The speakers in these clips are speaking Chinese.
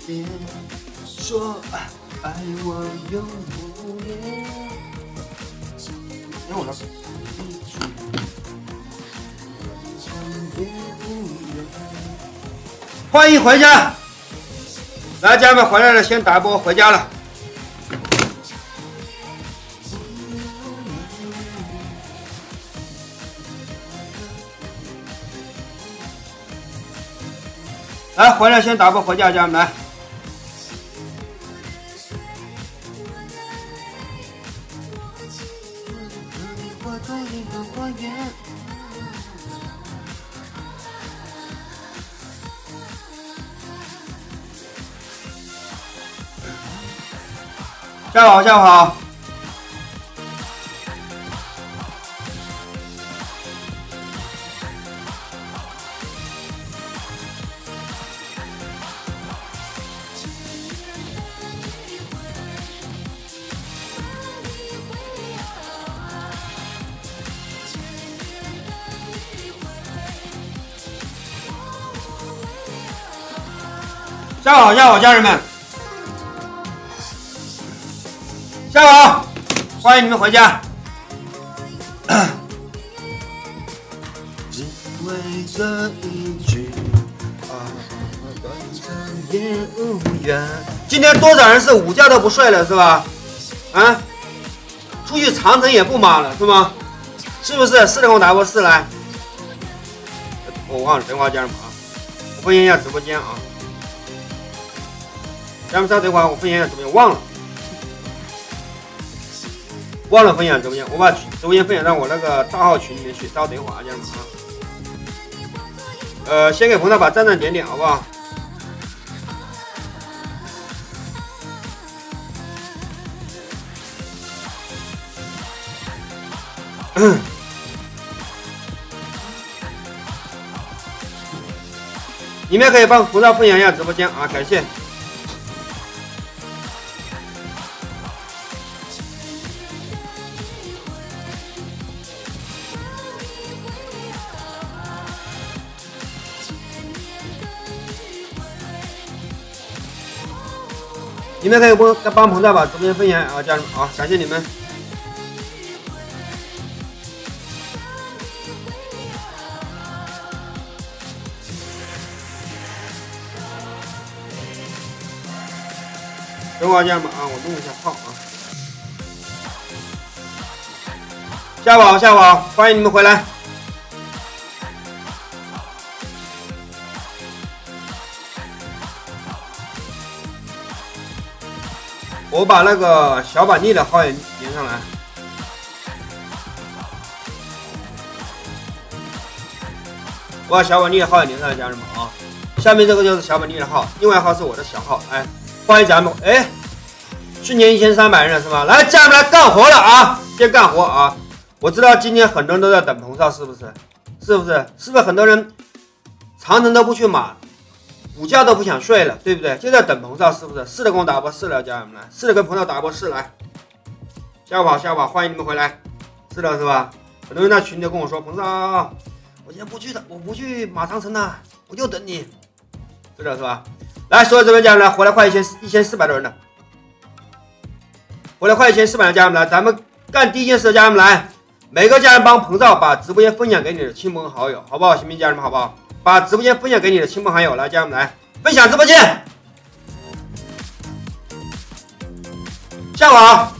别说爱我永不变。因为我那欢迎回家，来家人们回来了，先打一波回家了。来，回来先打波回家，家人们来。下午好，下午好。下午好，下午好，家人们。下午好，欢迎你们回家。只为这一句短暂也无缘。今天多少人是午觉都不睡了是吧？啊，出去长城也不码了是吗？是不是？是的，给我打波4来。我忘了，等会儿家人们啊，我分享一下直播间啊。家人们稍等会儿，我分享一下直播间，忘了分享直播间，我把直播间分享到我那个大号群里面去。稍等一会儿啊，家人们啊。先给彭大把赞赞点点，好不好？你们可以帮彭大分享一下直播间啊，感谢。你们可以帮彭大把直播间分享啊，家人们啊，感谢你们。等会儿家人们啊，我弄一下号啊。下午好，下午好，欢迎你们回来。我把那个小板栗的号也连上来。我把小板栗的号也连上来，家人们啊。下面这个就是小板栗的号，另外一号是我的小号。哎，欢迎家人们。哎，去年1300人了是吧？来，家人们来干活了啊！先干活啊！我知道今天很多人都在等彭少，是不是？是不是很多人长城都不去码？午觉都不想睡了，对不对？就在等彭少，是不是？是的，跟我打波4了，家人们来。是的，跟彭少打波4来。下午好，下午好，欢迎你们回来。是的，是吧？很多人在群里跟我说，彭少，我今天不去的，我不去马长城了，我就等你。是的，是吧？来，所有这边家人来，回来快1400多人了，回来快1400的家人们来，咱们干第一件事，家人们来，每个家人帮彭少把直播间分享给你的亲朋好友，好不好？行不行，家人们，好不好？把直播间分享给你的亲朋好友，来，家人们来分享直播间。下午好，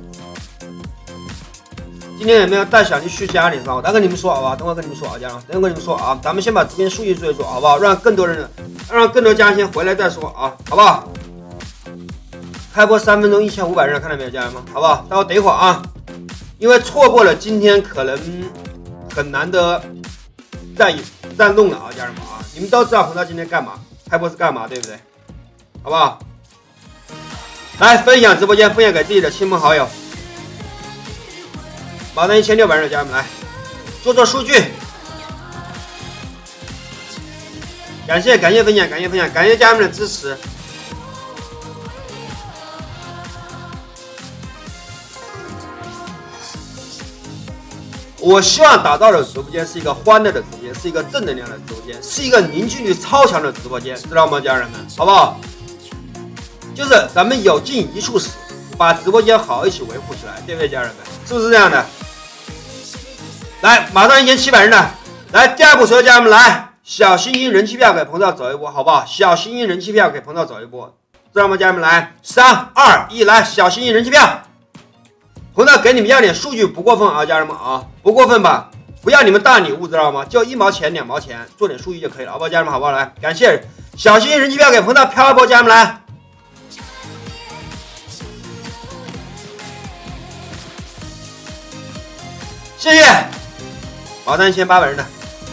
今天有没有带小弟去家里是吧？我等跟你们说好吧，等会跟你们说啊，家人，等会跟你们说啊，咱们先把直播间数据做一做，好不好？让更多家人先回来再说啊，好不好？开播3分钟1500人，看到没有，家人们，好不好？待会等一会儿啊，因为错过了今天可能很难得再弄了啊，家人们啊，你们都知道彭少今天干嘛，开播是干嘛，对不对？好不好？来分享直播间，分享给自己的亲朋好友。马上1600人了，家人们来做数据。感谢分享，感谢家人们的支持。我希望打造的直播间是一个欢乐的直播间，是一个正能量的直播间，是一个凝聚力超强的直播间，知道吗，家人们？好不好？ 就是咱们有劲一处使，把直播间好一起维护起来，对不对，家人们？是不是这样的？来，马上1700人了，来第二步，所有家人们来，小心心人气票给彭少走一波，好不好？小心心人气票给彭少走一波，知道吗，家人们？来，3、2、1，来，小心心人气票，彭少给你们要点数据，不过分啊，家人们啊，不过分吧？不要你们大礼物，知道吗？就1毛钱、2毛钱，做点数据就可以了，好不好，家人们？好不好？来，感谢小心心人气票给彭少飘一波，家人们来。谢谢，马上1800人了。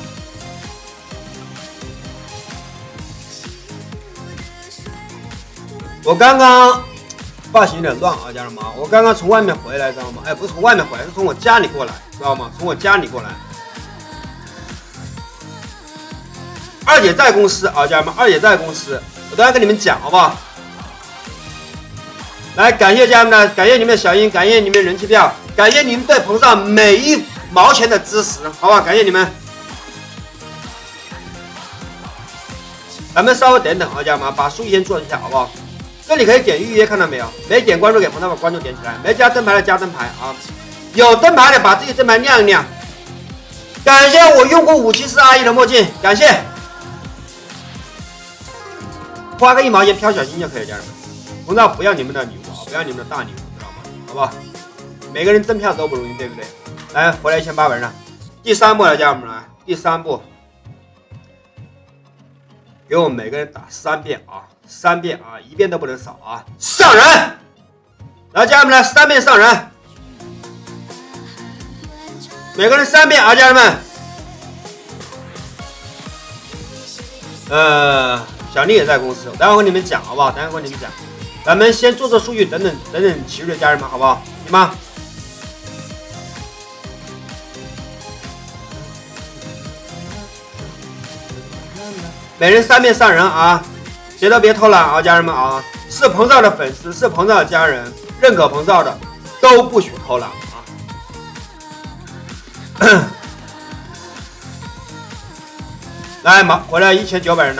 我刚刚发型有点乱啊，家人们，我刚刚从外面回来，知道吗？哎，不是从外面回来，是从我家里过来，知道吗？从我家里过来。二姐在公司啊，家人们，二姐在公司，我都要跟你们讲，好不好？来，感谢家人们，感谢你们的小英，感谢你们的人气票，感谢你们对彭少每1毛钱的支持，好不好？感谢你们。咱们稍微等等啊，家人们，把数据先做一下，好不好？这里可以点预约，看到没有？没点关注给彭少把关注点起来，没加灯牌的加灯牌啊，有灯牌的把自己灯牌亮一亮。感谢我用过574阿姨的墨镜，感谢。花个1毛钱飘小心就可以，家人们。彭少不要你们的礼物啊，不要你们的大礼物，知道吗？好不好？每个人增票都不容易，对不对？来，回来1800人了。第3步了，家人们，来，第3步，给我们每个人打3遍啊，3遍啊，1遍都不能少啊！上人，来，家人们来3遍上人，每个人3遍啊，家人们。小丽也在公司，待会儿跟你们讲，好不好？待会儿跟你们讲，咱们先做做数据，等等其余的家人们，好不好？行吗？每人3遍上人啊，谁都别偷懒啊，家人们啊！是彭少的粉丝，是彭少的家人，认可彭少的都不许偷懒啊！来，回来1900人了。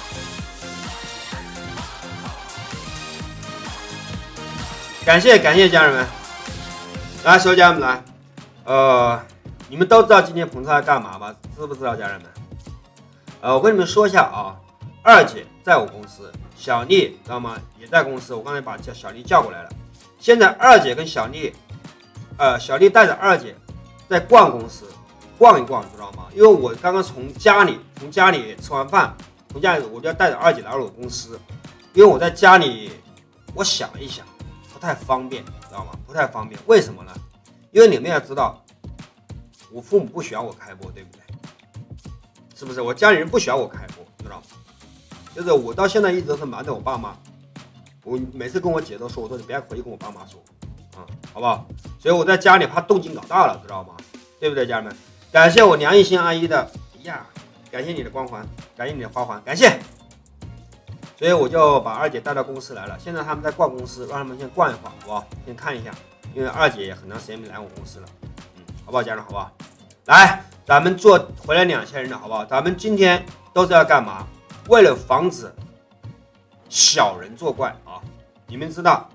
感谢家人们，来，所有家人们来，你们都知道今天彭少在干嘛吧？知不知道，家人们？我跟你们说一下啊，二姐在我公司，小丽知道吗？也在公司。我刚才把小丽叫过来了。现在二姐跟小丽，小丽带着二姐在逛公司，逛一逛，知道吗？因为我刚刚从家里吃完饭，从家里我就要带着二姐来我公司，因为我在家里，我想了一想，不太方便，知道吗？不太方便，为什么呢？因为你们要知道，我父母不喜欢我开播，对不对？是不是？我家里人不喜欢我开播，知道吗？就是我到现在一直都是瞒着我爸妈，我每次跟我姐都说，我说你不要回去跟我爸妈说，好不好？所以我在家里怕动静搞大了，知道吗？对不对，家人们？感谢我梁艺兴阿姨的，感谢你的光环，感谢你的花环，感谢。所以我就把二姐带到公司来了。现在他们在逛公司，让他们先逛一会儿，好不好？先看一下，因为二姐也很长时间没来我公司了，好不好，家人，好不好？来，咱们做回来2000人了，好不好？咱们今天都是要干嘛？为了防止小人作怪啊！你们知道，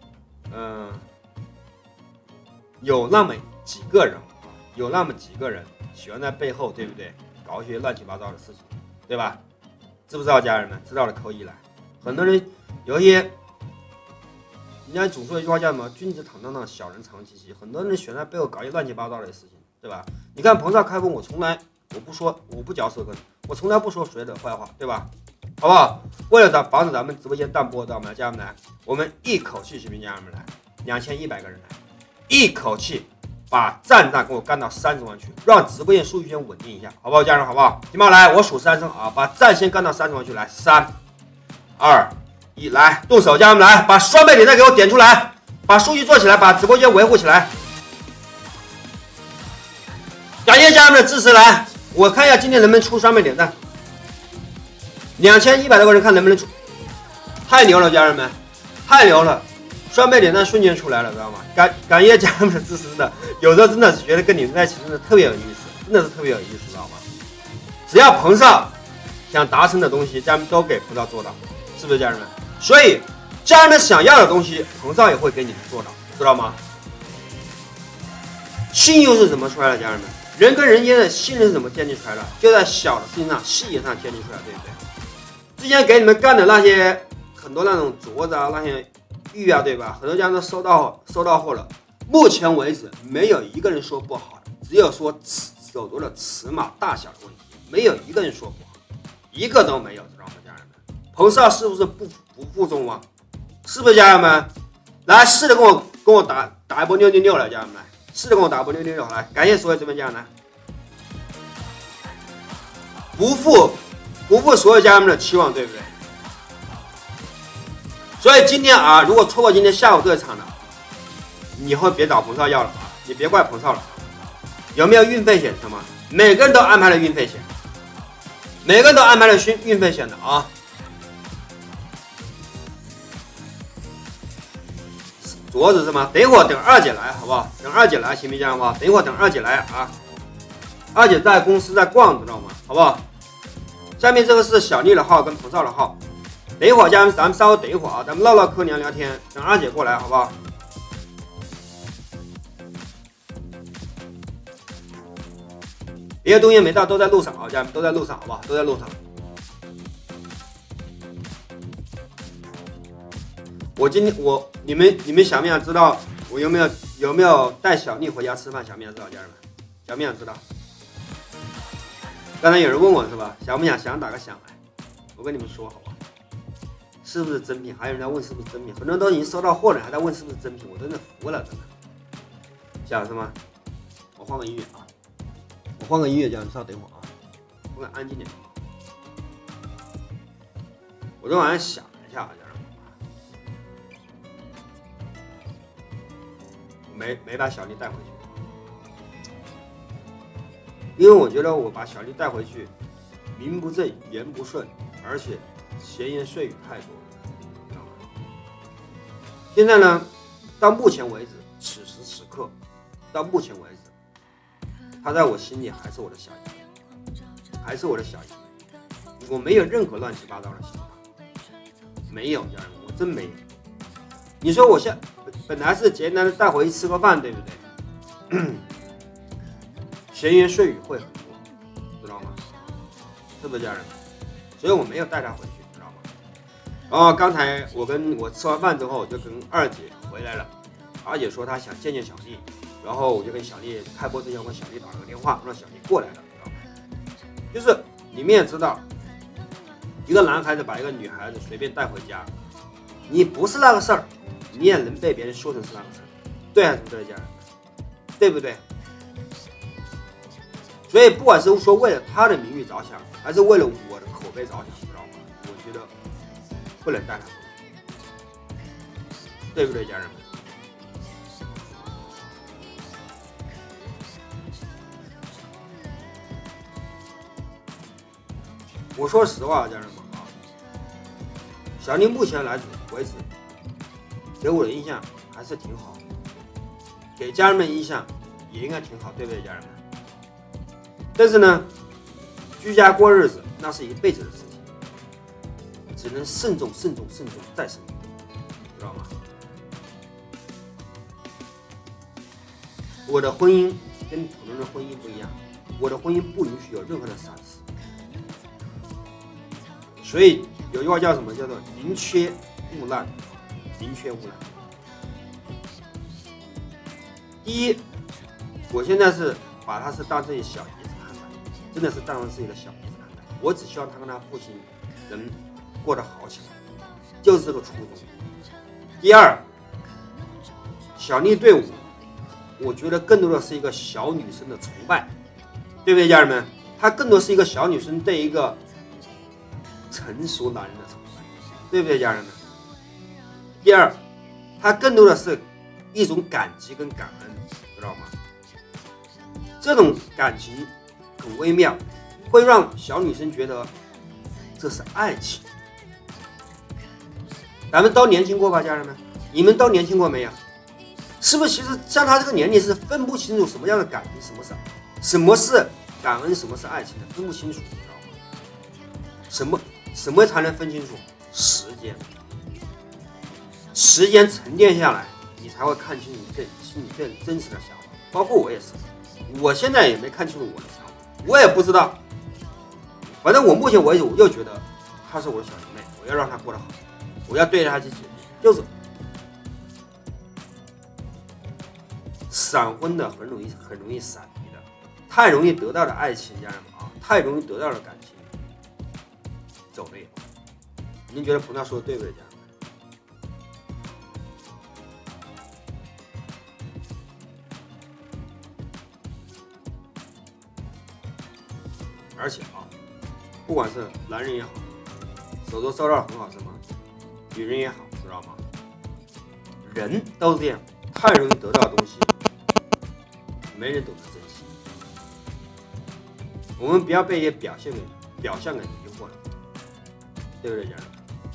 有那么几个人喜欢在背后，对不对？搞一些乱七八糟的事情，对吧？知不知道，家人们？知道的扣1来。很多人有一些，人家总说一句话叫什么？君子坦荡荡，小人长戚戚。很多人喜欢在背后搞一些乱七八糟的事情，对吧？你看彭少开播，我不说，我不嚼舌根，我从来不说谁的坏话，对吧？好不好？为了防止咱们直播间淡播，知道吗？家人们来，我们一口气，行不行？家人们来，2100个人来，一口气把赞给我干到30万去，让直播间数据先稳定一下，好不好，家人？好不好？行吧，来，我数3声啊，把赞先干到30万去，来，3、2、1，来，动手，家人们来，把双倍点赞给我点出来，把数据做起来，把直播间维护起来。感谢家人们的支持，来，我看一下今天能不能出双倍点赞。2100多个人看能不能出，太牛了，家人们，太牛了，双倍点赞瞬间出来了，知道吗？感谢家人们的支持，真的，有时候真的是觉得跟你们在一起真的特别有意思，真的是特别有意思，知道吗？只要彭少想达成的东西，家人们都给彭少做到，是不是，家人们？所以家人们想要的东西，彭少也会给你们做到，知道吗？信用是怎么出来的？家人们，人跟人间的信任是怎么建立出来的？就在小的事情上、细节上建立出来，对不对？之前给你们干的那些很多那种镯子啊、那些玉啊，对吧？很多家人都收到货了，目前为止没有一个人说不好的，只有说手镯的尺码大小的问题，没有一个人说不好，一个都没有，知道吗，家人们？彭少是不是不负众望？是不是家人们？来，试着跟我打一波666来，家人们来，试着跟我打一波666来，感谢所有这边家人来，不负所有家人们的期望，对不对？所以今天啊，如果错过今天下午这一场的，你以后别找彭少要了啊，你别怪彭少了。有没有运费险的吗？每个人都安排了运费险，每个人都安排了运费险的啊。镯子是吗？等一会儿等二姐来，好不好？等二姐来，行不行？好不好？等一会儿等二姐来啊。二姐在公司在逛，知道吗？好不好？下面这个是小丽的号跟彭少的号。等一会儿咱们稍微等一会儿啊，咱们唠唠嗑聊聊天，等二姐过来，好不好？别的东西没到，都在路上啊，家人们都在路上，好不好？都在路上。你们想不想知道我有没有带小丽回家吃饭？想不想知道，家人们？想不想知道？刚才有人问我是吧？想不想？想打个响来。我跟你们说好吧，是不是真品？还有人在问是不是真品，很多人都已经收到货了，还在问是不是真品，我真的服了，真的。想是吗？我换个音乐啊，我换个音乐，家人们稍等一会儿啊，我安静点。我昨晚上想了一下，家人们。没把小丽带回去，因为我觉得我把小丽带回去，名不正言不顺，而且闲言碎语太多了，知道吗？现在呢，到目前为止，此时此刻，到目前为止，她在我心里还是我的小姨，还是我的小姨，我没有任何乱七八糟的想法，没有，家人们，我真没有。你说我本来是简单的带回去吃个饭，对不对？闲言碎语会很多，知道吗？是不是家人？所以我没有带他回去，知道吗？然后刚才我吃完饭之后，我就跟二姐回来了，二姐说她想见小丽，然后我就跟小丽开播之前，我跟小丽打了个电话，让小丽过来了，知道吗？就是你们也知道，一个男孩子把一个女孩子随便带回家，你不是那个事儿。你也能被别人说成是那个事儿，对还是不对，家人？对不对？所以不管是说为了他的名誉着想，还是为了我的口碑着想，知道吗？我觉得不能带他回去，对不对，家人们？我说实话，家人们啊，小丽目前为止。给我的印象还是挺好，给家人们印象也应该挺好，对不对，家人们？但是呢，居家过日子那是一辈子的事情，只能慎重、慎重、慎重再慎重，知道吗？我的婚姻跟普通人的婚姻不一样，我的婚姻不允许有任何的闪失，所以有句话叫什么？叫做宁缺毋滥。宁缺毋滥。第一，我现在是把她是当自己小姨子看待，真的是当成自己的小姨子看待。我只希望她跟她父亲能过得好起来，就是这个初衷。第二，小丽对我觉得更多的是一个小女生的崇拜，对不对，家人们？她更多是一个小女生对一个成熟男人的崇拜，对不对，家人们？第二，它更多的是一种感激跟感恩，知道吗？这种感情很微妙，会让小女生觉得这是爱情。咱们都年轻过吧，家人们？你们都年轻过没有？是不是？其实像他这个年龄是分不清楚什么样的感情，什么是感恩，什么是爱情的，分不清楚，知道吗？什么才能分清楚？时间。 时间沉淀下来，你才会看清你心里最真实的想法。包括我也是，我现在也没看清楚我的想法，我也不知道。反正我目前为止，我又觉得她是我的小妹妹，我要让她过得好，我要对她去解决。就是闪婚的很容易闪离的，太容易得到的爱情，家人们啊，太容易得到的感情，走累了。您觉得彭大说的对不对，家人们？而且啊，不管是男人也好，手头收到很好什么，女人也好，知道吗？人都是这样，太容易得到的东西，没人懂得珍惜。我们不要被一些表象给迷惑了，对不对，家人？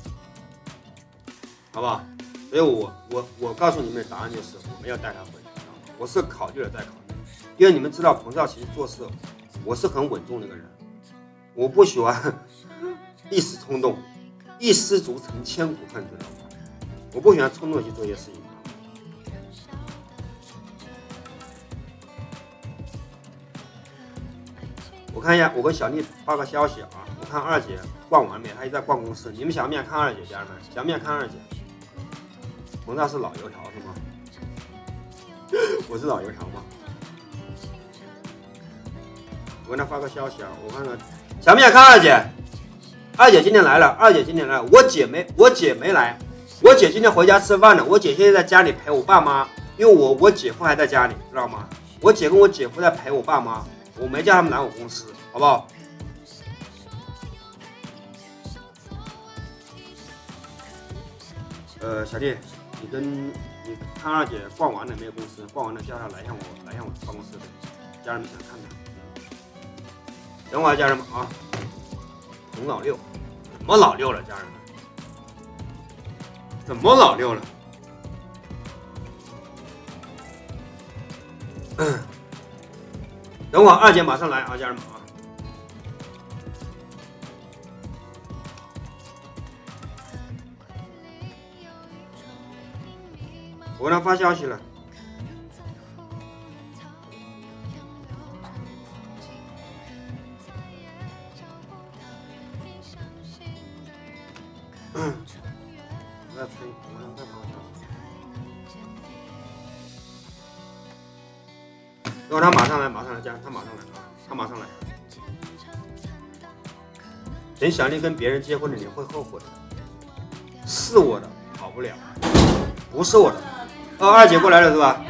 好不好？所以我告诉你们的答案就是，我们要带他回去。我是考虑了再考虑，因为你们知道，彭少其实做事，我是很稳重的一个人，我不喜欢一时冲动，一失足成千古恨，知道吗？我不喜欢冲动去做一些事情。我看一下，我跟小丽发个消息啊，我看二姐逛完没？她一直在逛公司，你们想不想看二姐，家人们？想不想看二姐？彭少是老油条是吗？我是老油条吗？我跟她发个消息啊，我看看，想不想看二姐？二姐今天来了，二姐今天来了，我姐没来，我姐今天回家吃饭了，我姐现在在家里陪我爸妈，因为我姐夫还在家里，知道吗？我姐跟我姐夫在陪我爸妈，我没叫他们来我公司，好不好？小弟，你看二姐逛完了没有？公司逛完了，叫她来向我办公室，家人们想看她。等会儿家人们啊，彭老六，怎么老六了？家人们，怎么老六了？等会儿二姐马上来啊，家人们啊。我给他发消息了。我在催，我在发消息。等会他马上来，家人，他马上来啊，他马上来。等小丽跟别人结婚了，你会后悔的。是我的，跑不了；不是我的。哦，二姐过来了是吧？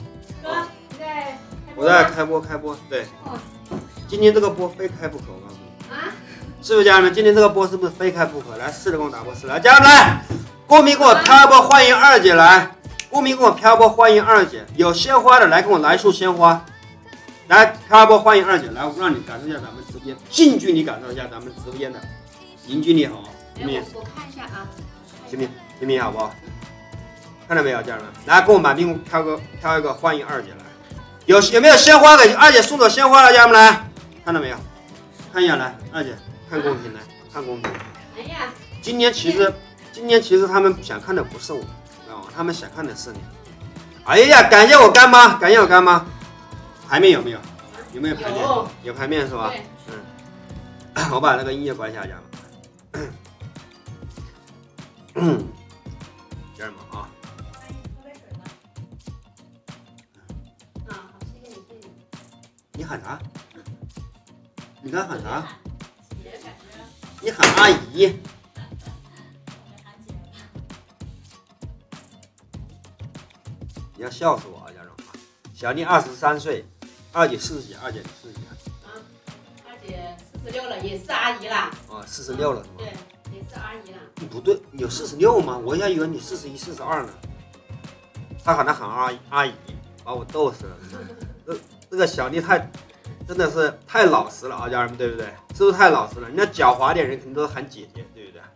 我在开播，对。今天这个播非开不可，我告诉你。是不是家人们？今天这个播是不是非开不可？来，试着跟我打波试，来，家人们来，公屏给我飘一波，欢迎二姐来。公屏给我飘一波，欢迎二姐。有鲜花的来，跟我来束鲜花。来，飘一波，欢迎二姐来，我让你感受一下咱们直播间，近距离感受一下咱们直播间的凝聚力，好吗？行不行？ 我看一下啊， 行不行？好不好？看到没有，家人们？来，给我满屏飘一个欢迎二姐来。有没有鲜花给二姐送走鲜花了？家人们来，看到没有？看一下来，二姐看公屏来，看公屏。 哎呀， 今天其实他们想看的不是我，知道吗？他们想看的是你。哎呀，感谢我干妈，牌面有没有？有没有牌面？有牌面是吧？我把那个音乐关一下，家人们。家人们啊。你喊啥？你刚喊啥？你喊阿姨。你要笑死我啊，家人们！小丽23岁，二姐40几，二姐40几。 二姐46了，也是阿姨啦。 哦，46了是吗？ 对，也是阿姨啦。 不对，有46吗？我还以为你41、42呢。他喊阿姨，把我逗死了。这个小丽真的是太老实了啊，家人们，对不对？是不是太老实了？人家狡猾点人肯定都喊姐姐，对不对？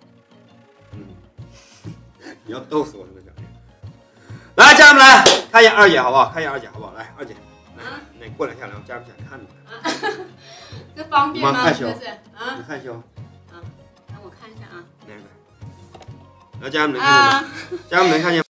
你要逗死我这个小丽。来，家人们来看一下二姐好不好？看一下二姐好不好？来，二姐，来，你过两下来，我家人想看你。 这方便吗？ 害羞？ 是啊？ 你害羞？ 让我看一下啊。 来，家人们能看见吗？家人们能看见吗？